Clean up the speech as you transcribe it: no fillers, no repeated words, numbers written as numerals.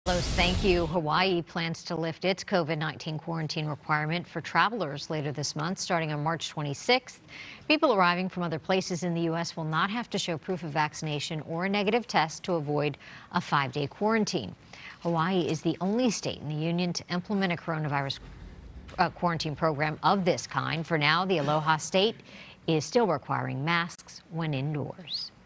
Thank you. Hawaii plans to lift its COVID-19 quarantine requirement for travelers later this month, starting on March 26th. People arriving from other places in the U.S. will not have to show proof of vaccination or a negative test to avoid a 5-day quarantine. Hawaii is the only state in the union to implement a coronavirus quarantine program of this kind. For now, the Aloha State is still requiring masks when indoors.